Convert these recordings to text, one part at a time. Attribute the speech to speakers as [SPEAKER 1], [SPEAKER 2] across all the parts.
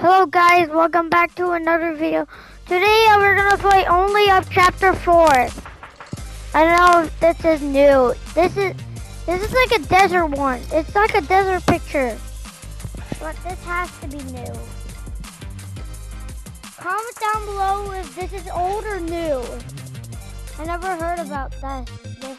[SPEAKER 1] Hello guys, welcome back to another video. Today we're gonna play Only Up Chapter 4. I don't know if this is new. This is like a desert one. It's like a desert picture. But this has to be new. Comment down below if this is old or new. I never heard about this one.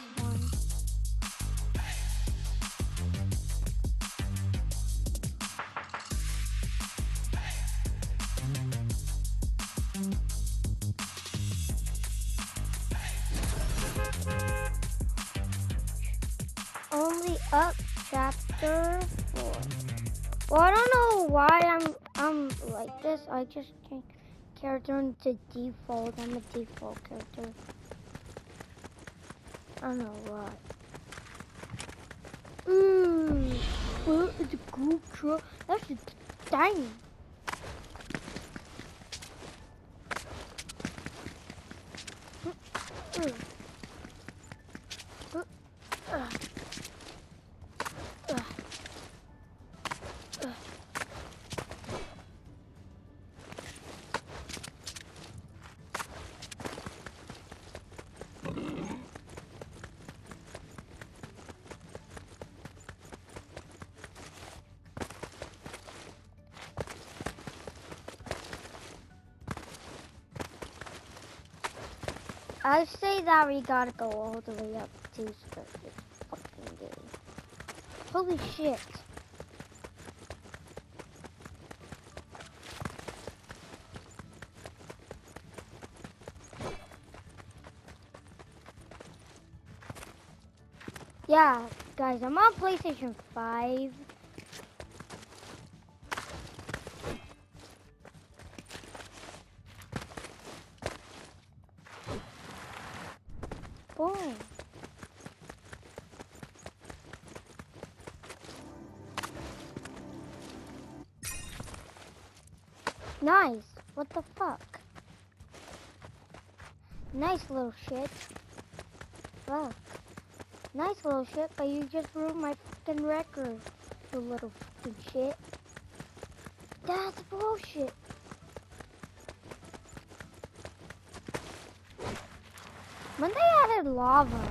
[SPEAKER 1] Only Up Chapter 4. Well, I don't know why I'm like this. I just change character into default. I'm a default character. I don't know why. It's a cool truck. That's just tiny. I say that we gotta go all the way up to start this fucking game. Holy shit. Yeah, guys, I'm on PlayStation 5. Boom. Nice. What the fuck? Nice little shit. Fuck. Nice little shit, but you just ruined my fucking record, you little fucking shit. That's bullshit. When they added lava.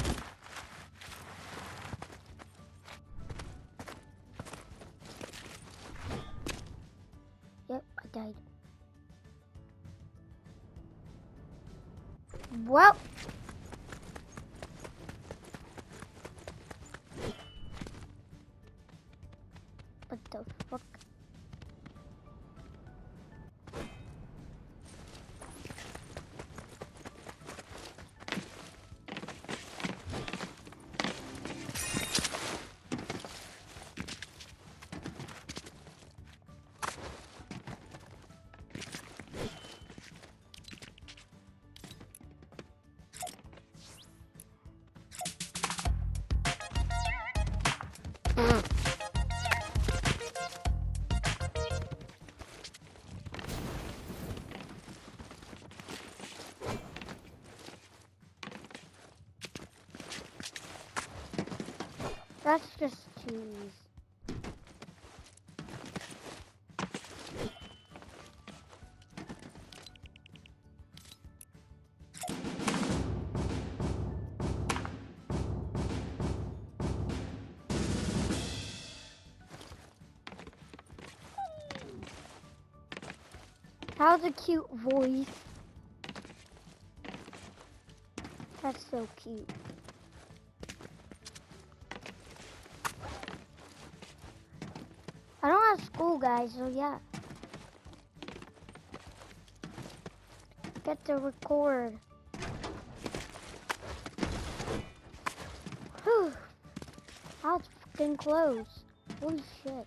[SPEAKER 1] Yep, I died. Well. What the fuck? That's just cheese. How's a cute voice? That's so cute. I don't have school, guys, so yeah. Get to record. Whew. That was fucking close. Holy shit.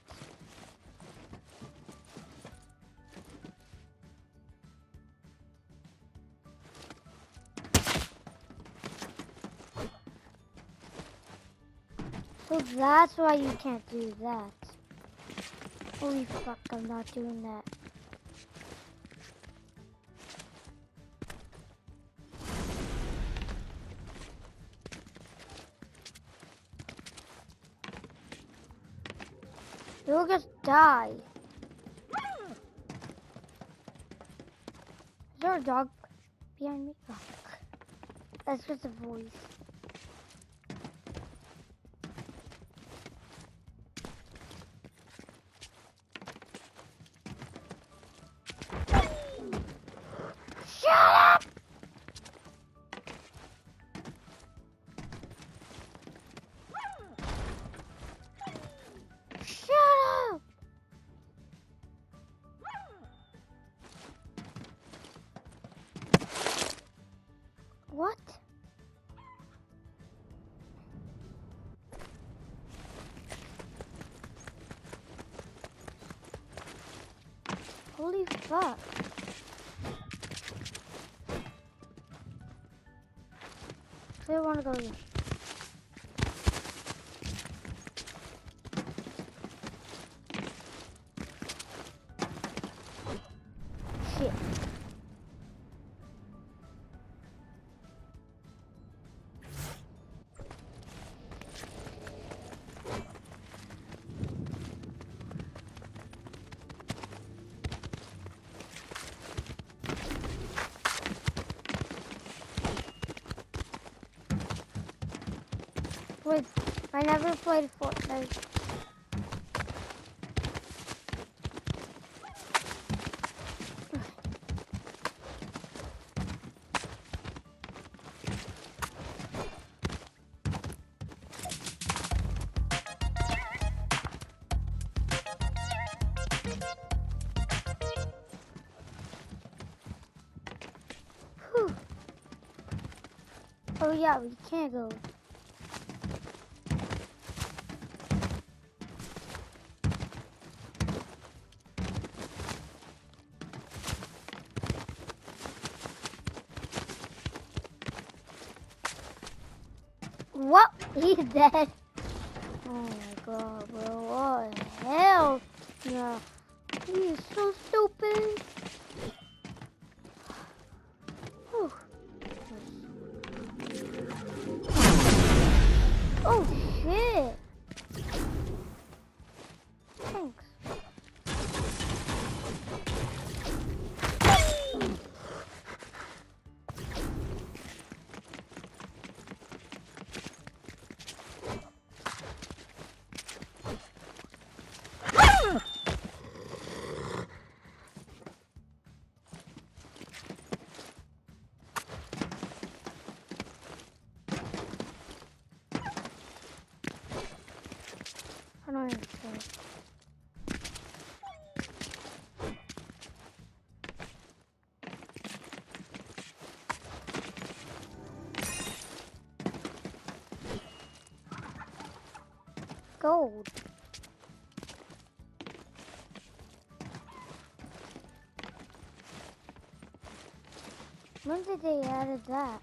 [SPEAKER 1] So that's why you can't do that. Holy fuck, I'm not doing that. You'll just die. there a dog behind me? Oh, that's just a voice. Shut up! Shut up! What? Holy fuck. I don't want to go here. Shit. Wait, I never played Fortnite. Whew. Oh yeah, we can't go. What? He's dead. Oh my god, bro. What the hell? Yeah. He is so stupid. Whew. Oh shit. Thanks. I don't understand. Gold. When did they added that?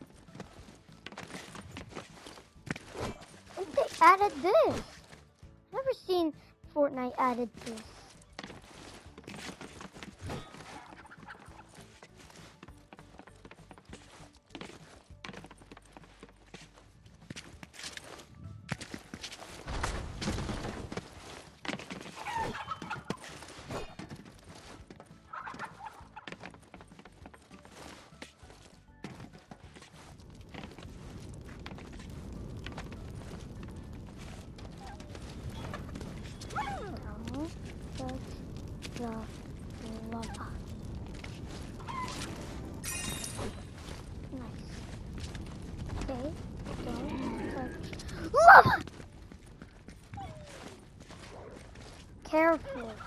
[SPEAKER 1] When they added this? Never seen Fortnite added this. The lava. Nice. Okay, don't touch lava! Careful.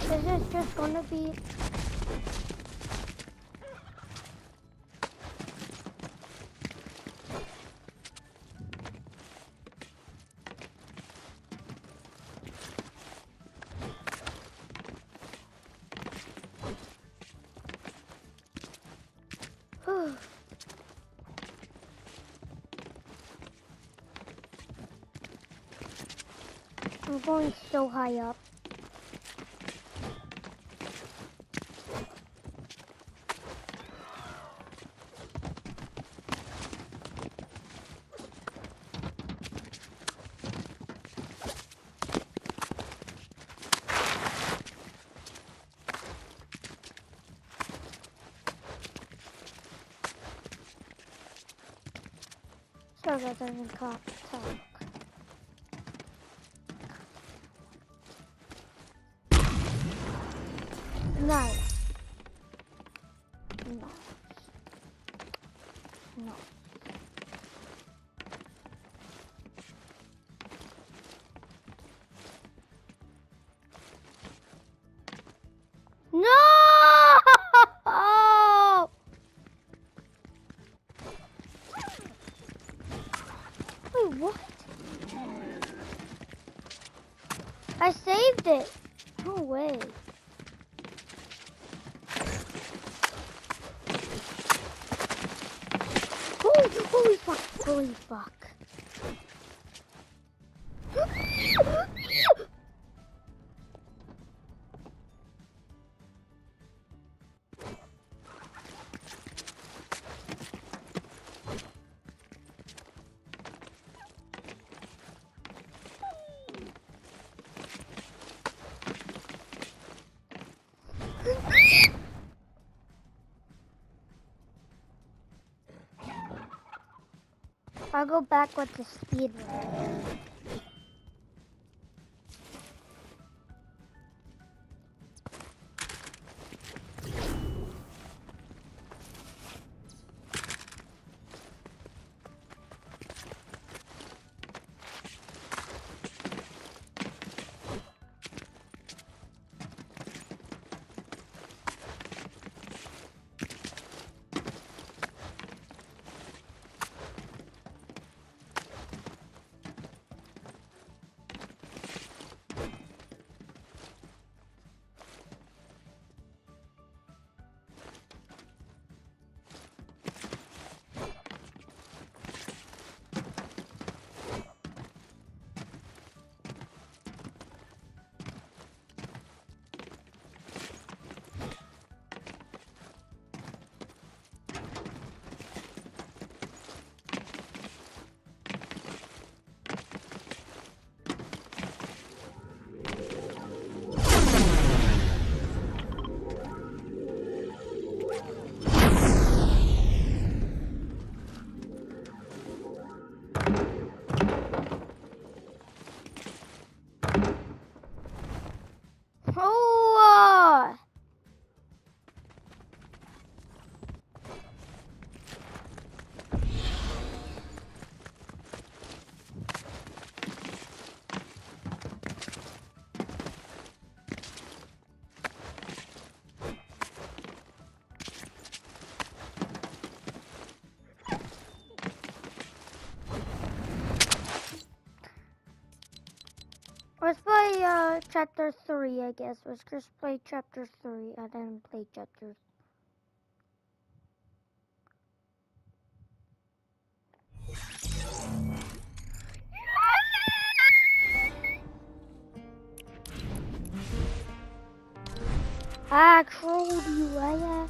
[SPEAKER 1] This is just gonna be... I'm going so high up. So that doesn't talk. Nice. No. No. No! Wait, what? I saved it. No way. Holy fuck. Holy fuck. I'll go back with the speed run. Let's play chapter 3, I guess. Let's just play chapter 3 and then play chapter. I trolled you, right?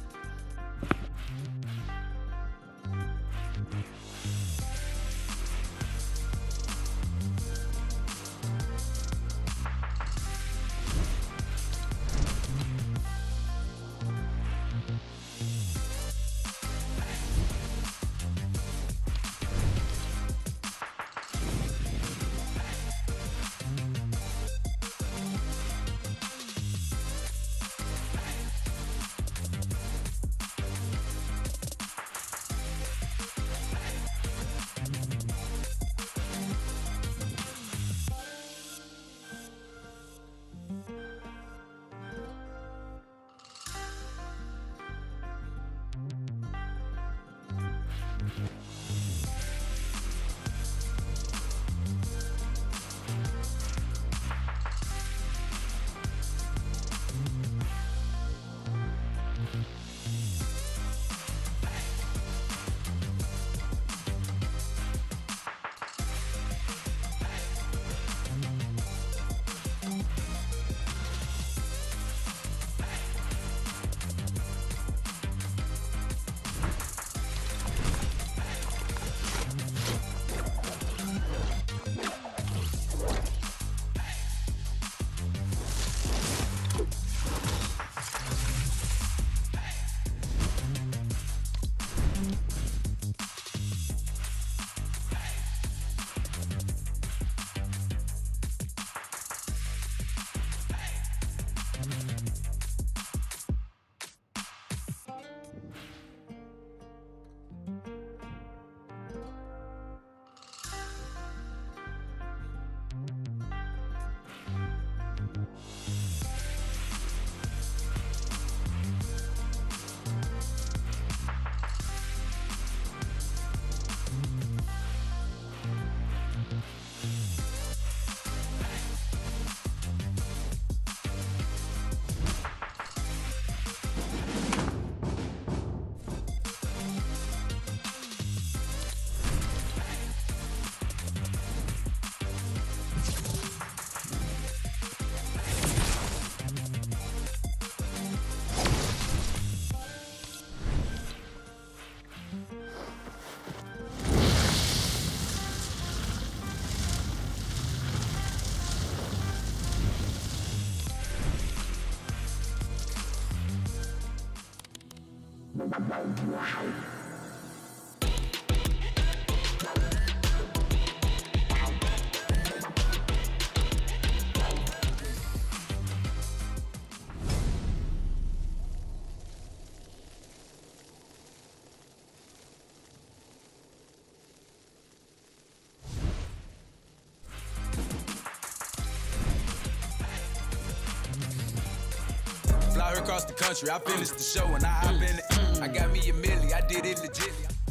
[SPEAKER 2] Fly her across the country, I finished the show and I hop in it. I got me a milli, I did it legit.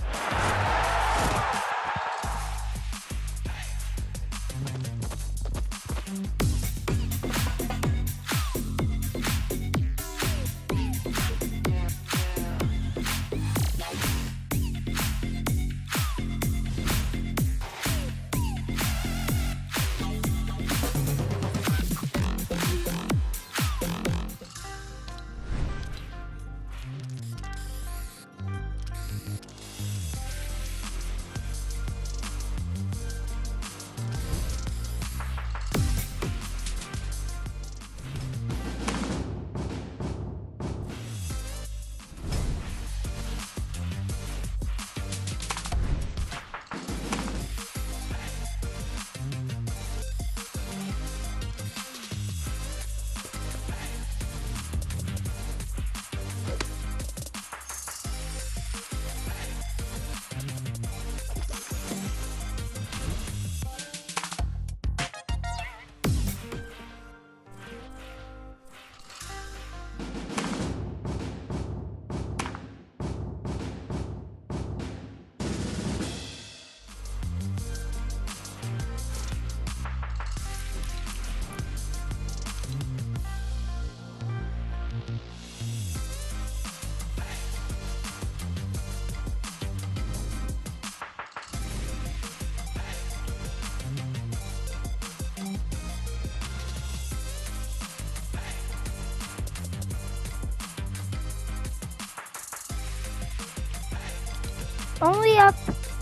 [SPEAKER 1] Only up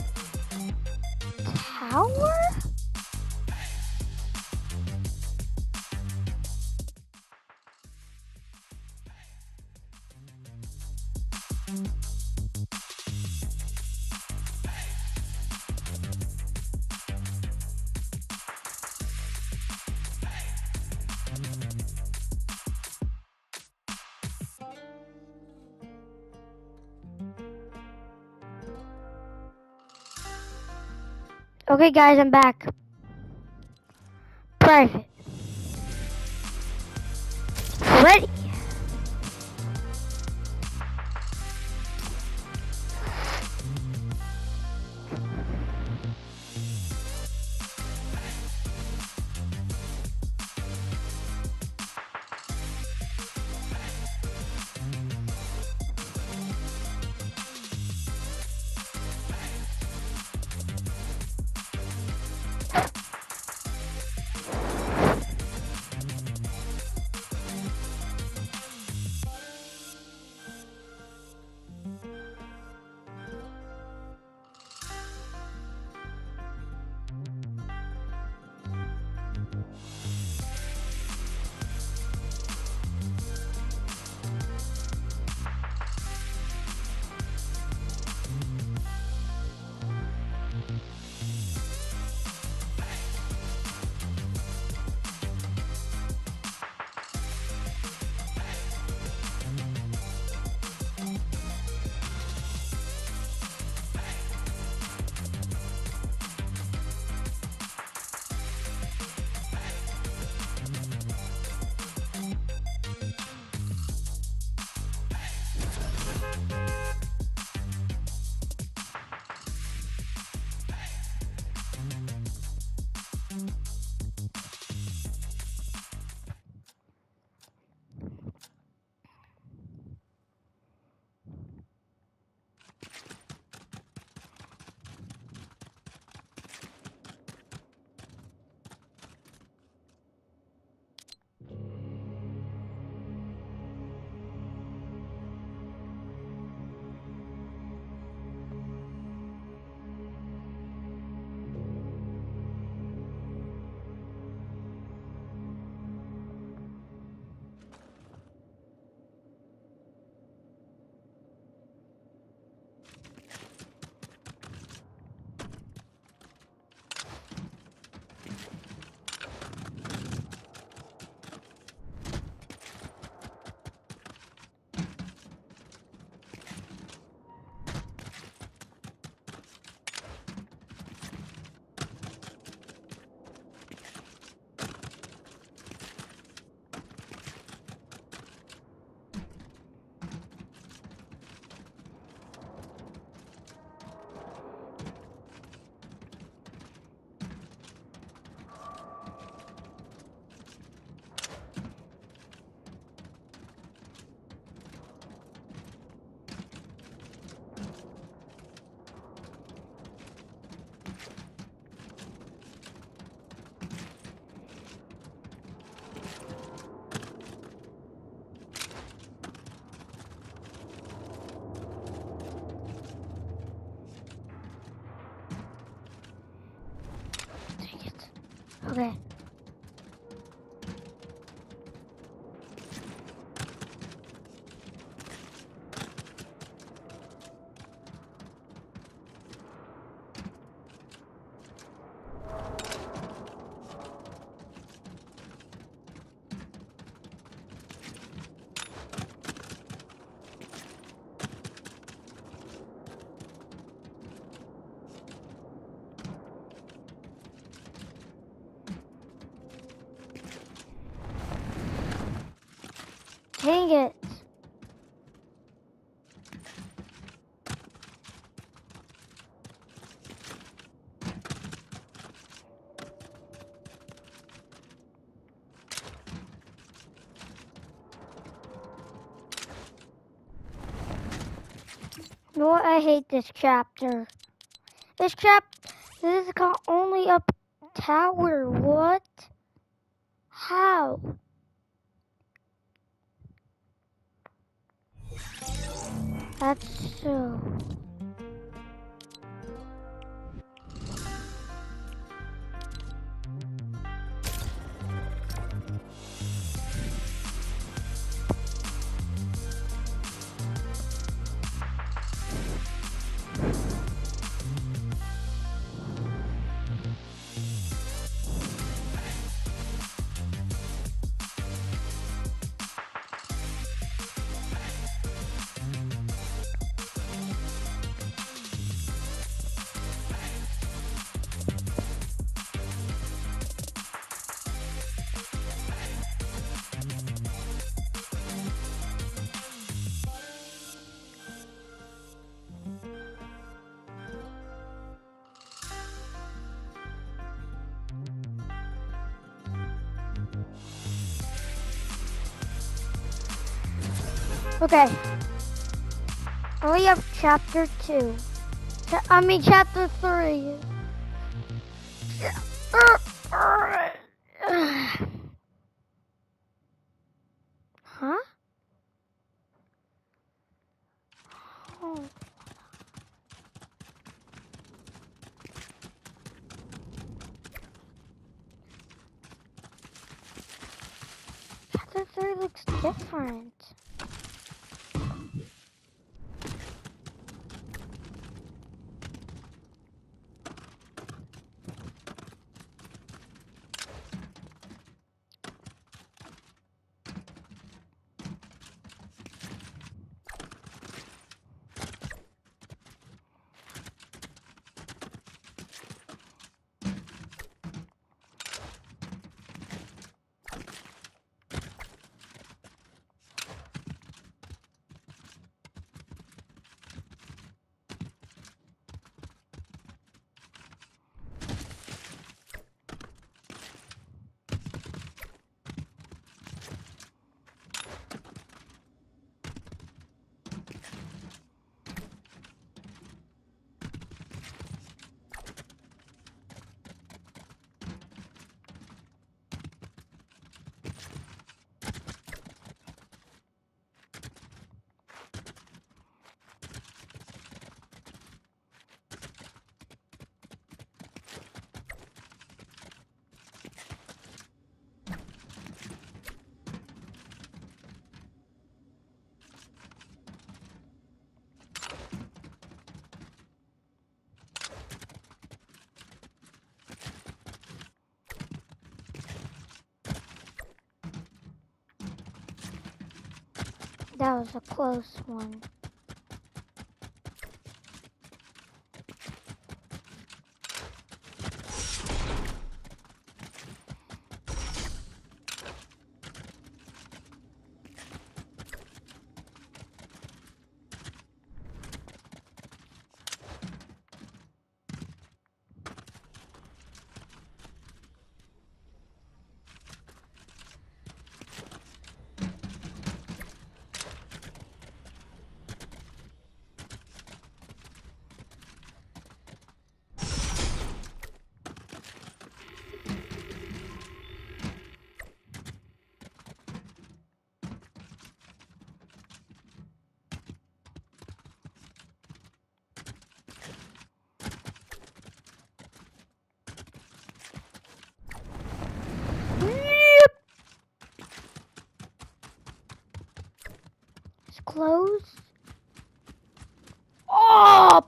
[SPEAKER 1] tower? Okay guys, I'm back. Private. Ready. Okay. Dang it. You know what? I hate this chapter. This is got only up tower. What? How? That's so. Okay. Only up chapter 2. Chapter 3. Huh? Oh. Chapter 3 looks different. That was a close one. close. Oh!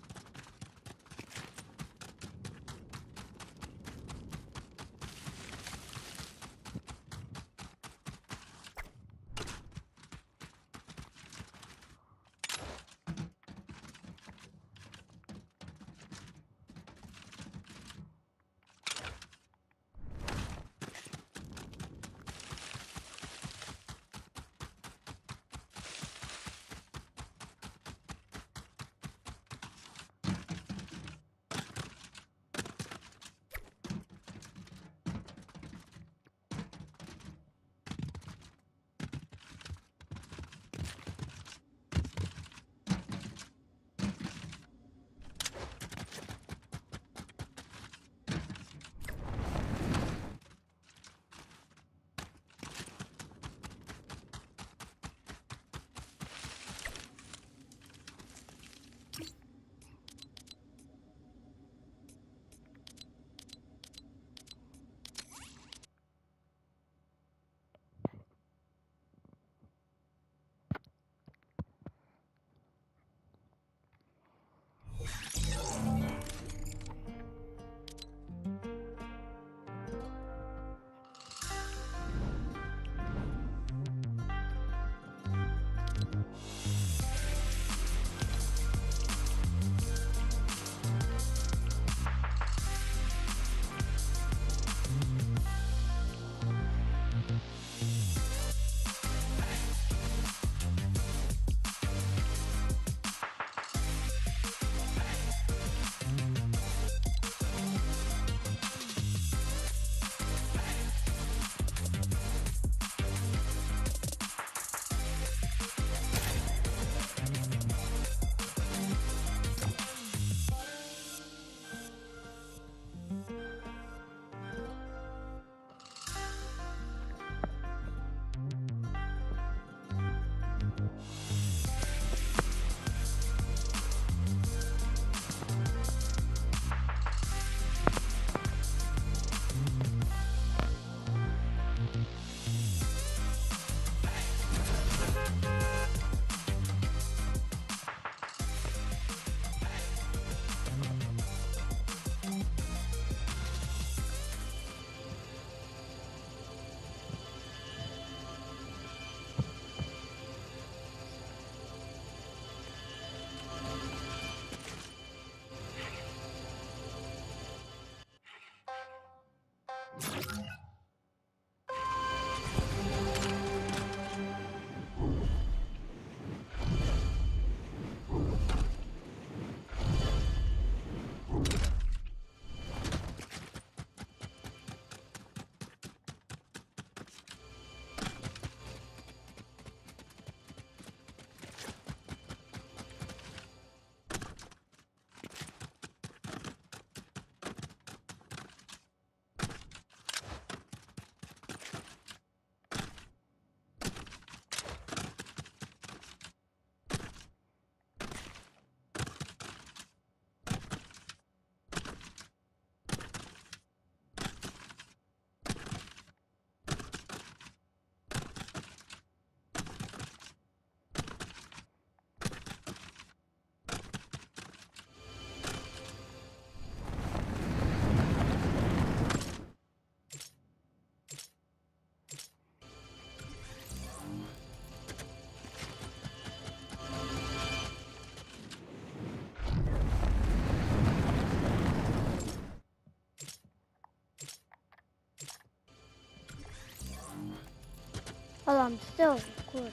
[SPEAKER 1] Hold on, I'm still recording.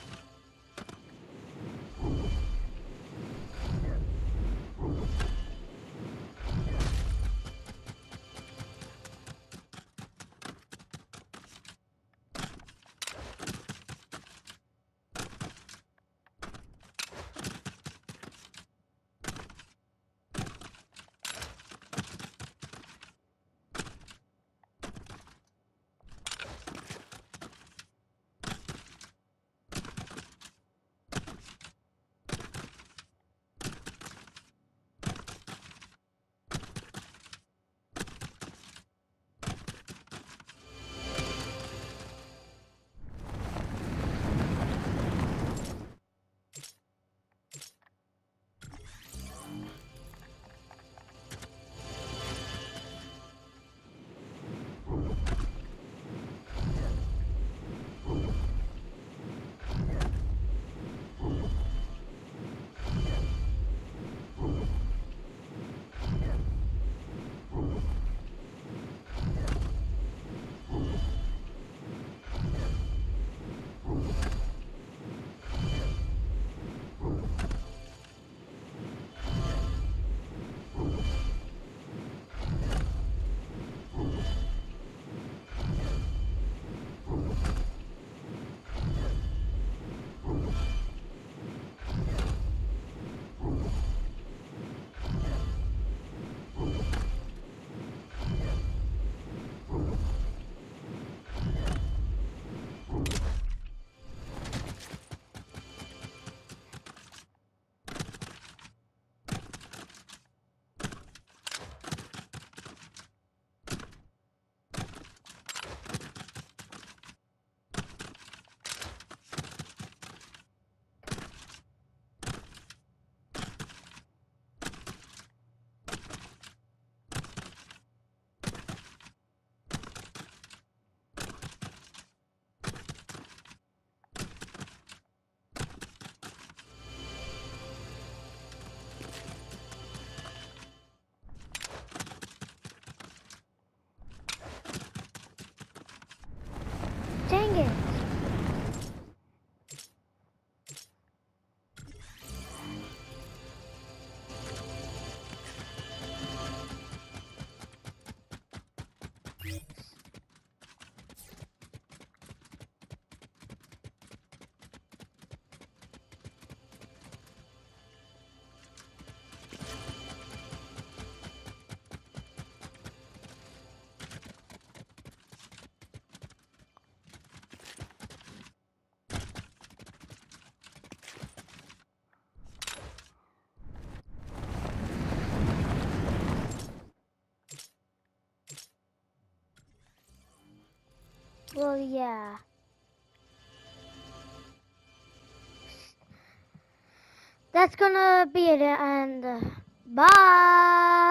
[SPEAKER 1] Well, yeah. That's gonna be it, and bye.